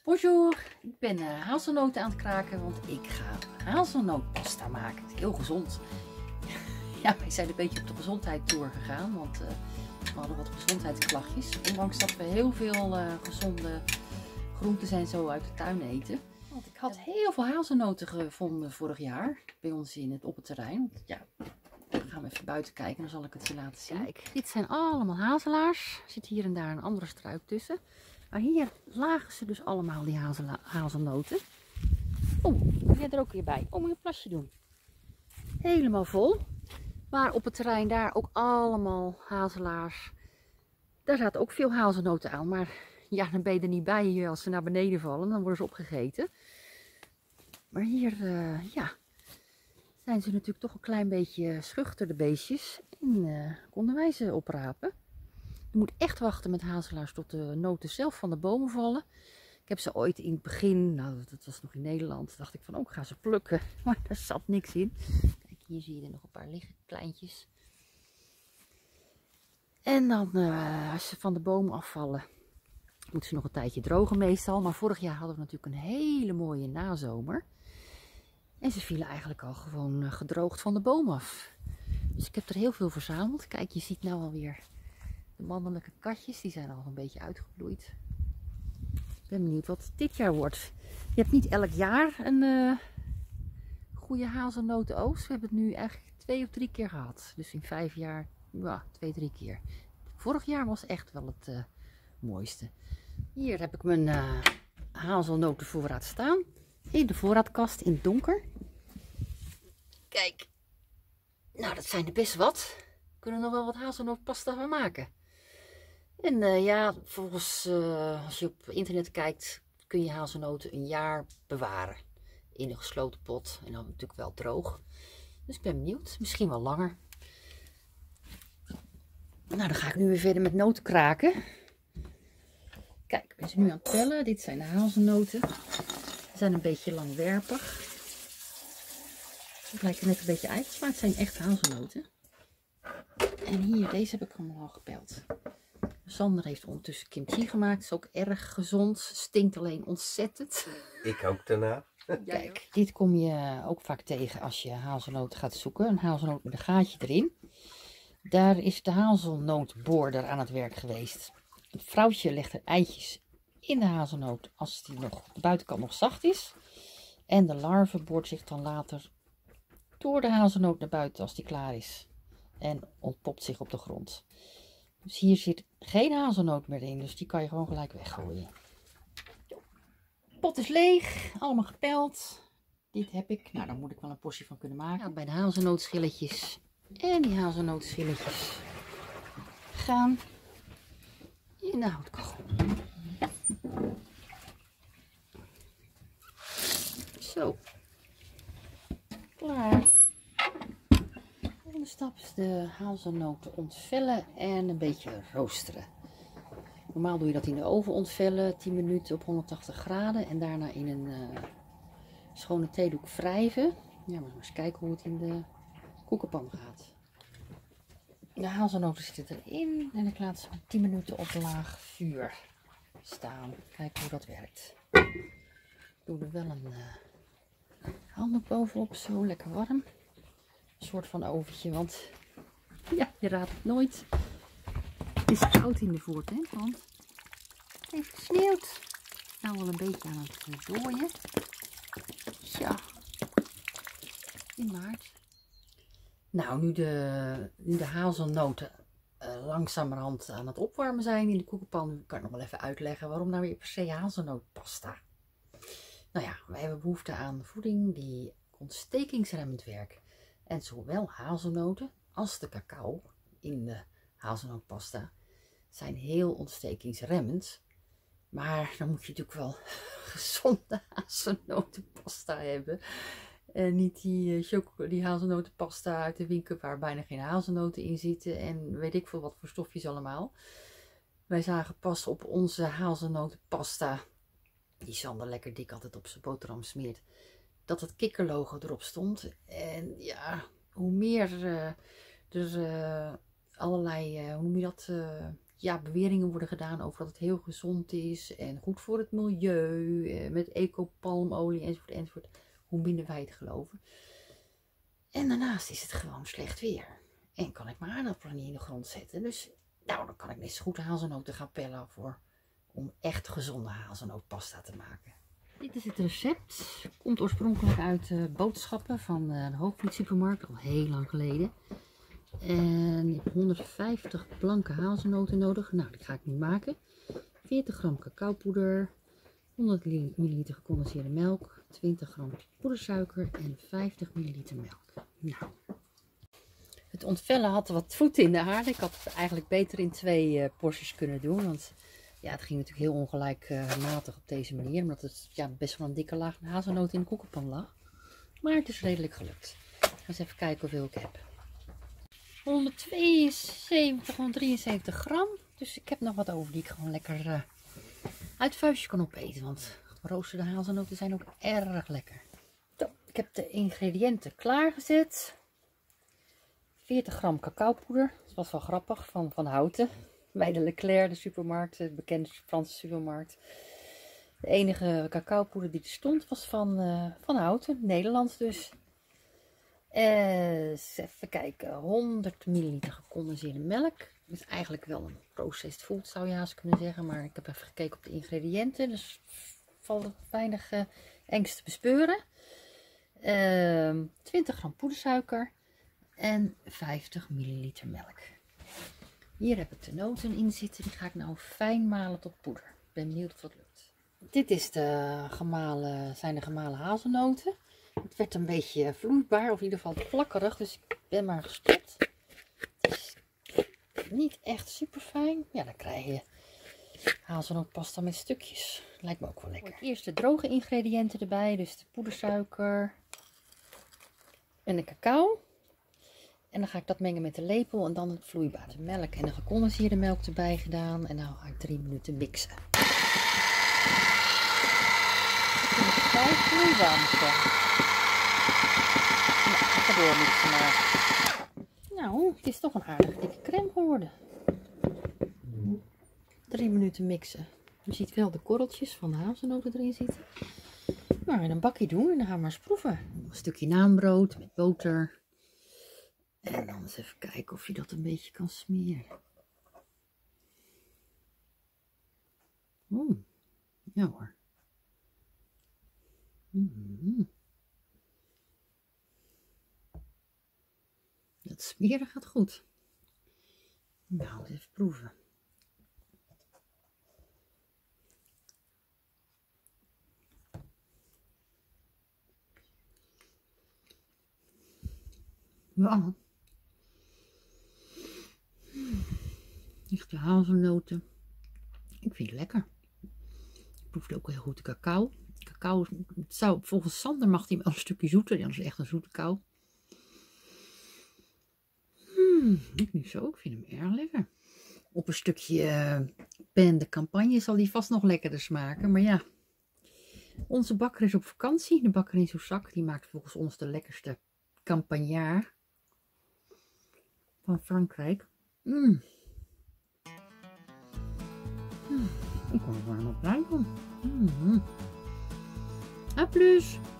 Bonjour, ik ben hazelnoten aan het kraken, want ik ga hazelnootpasta maken. Het is heel gezond. Ja, wij zijn een beetje op de gezondheid doorgegaan, want we hadden wat gezondheidsklachtjes. Ondanks dat we heel veel gezonde groenten en zo uit de tuin eten. Want ik had heel veel hazelnoten gevonden vorig jaar bij ons op het terrein. Ja, dan gaan we even buiten kijken, dan zal ik het je laten zien. Kijk, dit zijn allemaal hazelaars. Er zit hier en daar een andere struik tussen. Maar hier lagen ze dus allemaal, die hazelnoten. Oh, kom jij er ook weer bij? Oh, moet je een plasje doen. Helemaal vol. Maar op het terrein daar ook allemaal hazelaars. Daar zaten ook veel hazelnoten aan. Maar ja, dan ben je er niet bij hier als ze naar beneden vallen. Dan worden ze opgegeten. Maar hier, ja, zijn ze natuurlijk toch een klein beetje schuchter, de beestjes. En konden wij ze oprapen. Je moet echt wachten met hazelaars tot de noten zelf van de bomen vallen. Ik heb ze ooit in het begin, nou dat was nog in Nederland, dacht ik van ook ga ze plukken. Maar daar zat niks in. Kijk, hier zie je er nog een paar liggen, kleintjes. En dan als ze van de boom afvallen, moeten ze nog een tijdje drogen meestal. Maar vorig jaar hadden we natuurlijk een hele mooie nazomer. En ze vielen eigenlijk al gewoon gedroogd van de boom af. Dus ik heb er heel veel verzameld. Kijk, je ziet nou alweer de mannelijke katjes, die zijn al een beetje uitgebloeid. Ik ben benieuwd wat het dit jaar wordt. Je hebt niet elk jaar een goede hazelnotenoogst. We hebben het nu eigenlijk 2 of 3 keer gehad. Dus in 5 jaar, ja, 2, 3 keer. Vorig jaar was echt wel het mooiste. Hier heb ik mijn hazelnotenvoorraad staan. In de voorraadkast in het donker. Kijk. Nou, dat zijn er best wat. We kunnen nog wel wat hazelnootpasta van maken. En ja, volgens als je op internet kijkt, kun je hazelnoten een jaar bewaren. In een gesloten pot. En dan natuurlijk wel droog. Dus ik ben benieuwd. Misschien wel langer. Nou, dan ga ik nu weer verder met noten kraken. Kijk, ik ben ze nu aan het tellen. Dit zijn de hazelnoten. Ze zijn een beetje langwerpig. Het lijkt er net een beetje eitjes, maar het zijn echt hazelnoten. En hier, deze heb ik allemaal al gepeld. Sander heeft ondertussen kimchi gemaakt. Is ook erg gezond. Stinkt alleen ontzettend. Ik ook daarna. Kijk, dit kom je ook vaak tegen als je hazelnoten gaat zoeken. Een hazelnoot met een gaatje erin. Daar is de hazelnootboorder aan het werk geweest. Het vrouwtje legt er eitjes in de hazelnoot als die nog, de buitenkant nog zacht is. En de larve boort zich dan later door de hazelnoot naar buiten als die klaar is. En ontpopt zich op de grond. Dus hier zit geen hazelnoot meer in, dus die kan je gewoon gelijk weggooien. De pot is leeg, allemaal gepeld. Dit heb ik. Nou, daar moet ik wel een portie van kunnen maken. Ja, bij de hazelnootschilletjes en die hazelnootschilletjes gaan in de houtkachel. Zo. Klaar. De volgende stap is de hazelnoten ontvellen en een beetje roosteren. Normaal doe je dat in de oven ontvellen, 10 minuten op 180 graden en daarna in een schone theedoek wrijven. Ja, maar eens kijken hoe het in de koekenpan gaat. De hazelnoten zitten erin en ik laat ze 10 minuten op laag vuur staan. Kijken hoe dat werkt. Ik doe er wel een handdoek bovenop, zo lekker warm. Een soort van oventje, want ja, je raadt het nooit. Het is koud in de voortent, want het heeft gesneeuwd. Nou wel een beetje aan het dooien. Ja, in maart. Nou, nu de hazelnoten langzamerhand aan het opwarmen zijn in de koekenpan, kan ik nog wel even uitleggen waarom nou weer per se hazelnootpasta. Nou ja, wij hebben behoefte aan voeding die ontstekingsremmend werkt. En zowel hazelnoten als de cacao in de hazelnootpasta zijn heel ontstekingsremmend. Maar dan moet je natuurlijk wel gezonde hazelnotenpasta hebben. En niet die hazelnotenpasta uit de winkel waar bijna geen hazelnoten in zitten. En weet ik veel wat voor stofjes allemaal. Wij zagen pas op onze hazelnotenpasta, die Sander lekker dik altijd op zijn boterham smeert, dat het kikkerlogo erop stond. En ja, hoe meer er allerlei, hoe noem je dat, ja, beweringen worden gedaan over dat het heel gezond is en goed voor het milieu, met eco-palmolie enzovoort, enzovoort. Hoe minder wij het geloven. En daarnaast is het gewoon slecht weer. En kan ik mijn aardappelen niet in de grond zetten. Dus nou, dan kan ik net zo goed hazelnoten gaan pellen om echt gezonde hazelnootpasta te maken. Dit is het recept. Komt oorspronkelijk uit boodschappen van de Hoogvliet supermarkt, al heel lang geleden. En je hebt 150 blanke hazelnoten nodig. Nou, die ga ik nu maken. 40 gram cacaopoeder, 100 ml gecondenseerde melk, 20 gram poedersuiker en 50 ml melk. Nou, het ontvellen had wat voeten in de aarde. Ik had het eigenlijk beter in 2 porties kunnen doen. Want ja, het ging natuurlijk heel ongelijkmatig op deze manier. Omdat het ja, best wel een dikke laag hazelnoot in de koekenpan lag. Maar het is redelijk gelukt. Ik ga eens even kijken hoeveel ik heb. 172, 173 gram. Dus ik heb nog wat over die ik gewoon lekker uit het vuistje kan opeten. Want geroosterde hazelnoten zijn ook erg lekker. Zo, ik heb de ingrediënten klaargezet. 40 gram cacaopoeder. Dat was wel grappig, van Houten. Bij de Leclerc, de supermarkt, de bekende Franse supermarkt. De enige cacaopoeder die er stond was van Houten, Nederlands dus. Even kijken, 100 ml gecondenseerde melk. Dat is eigenlijk wel een processed food, zou je haast kunnen zeggen. Maar ik heb even gekeken op de ingrediënten, dus valt er weinig angst te bespeuren. 20 gram poedersuiker en 50 ml melk. Hier heb ik de noten in zitten, die ga ik nou fijn malen tot poeder. Ik ben benieuwd of dat lukt. Dit is zijn de gemalen hazelnoten. Het werd een beetje vloeibaar, of in ieder geval plakkerig, dus ik ben maar gestopt. Het is niet echt super fijn. Ja, dan krijg je hazelnootpasta met stukjes. Lijkt me ook wel lekker. Eerst de droge ingrediënten erbij, dus de poedersuiker en de cacao. En dan ga ik dat mengen met de lepel en dan het vloeibare melk en de gecondenseerde melk erbij gedaan. En dan ga ik 3 minuten mixen. Vijf vloeiwarmte. Nou, ik ga doormixen maar. Nou, het is toch een aardig dikke crème geworden. 3 minuten mixen. Je ziet wel de korreltjes van de hazelnoten erin zitten. Nou, in een bakje doen en dan gaan we maar eens proeven. Een stukje naambrood met boter. En dan eens even kijken of je dat een beetje kan smeren. Ja hoor. Dat smeren gaat goed. Nou, eens even proeven. Ja. Echte hazelnoten. Ik vind het lekker. Ik proefde ook heel goed de cacao. Cacao, het zou, volgens Sander mag die wel een stukje zoeter. Ja, dat is echt een zoete kou. Ik niet zo. Ik vind hem erg lekker. Op een stukje pain de campagne zal die vast nog lekkerder smaken. Maar ja, onze bakker is op vakantie. De bakker in Soussac, die maakt volgens ons de lekkerste campagnard van Frankrijk. Ik kan er warm op ruiken. A plus!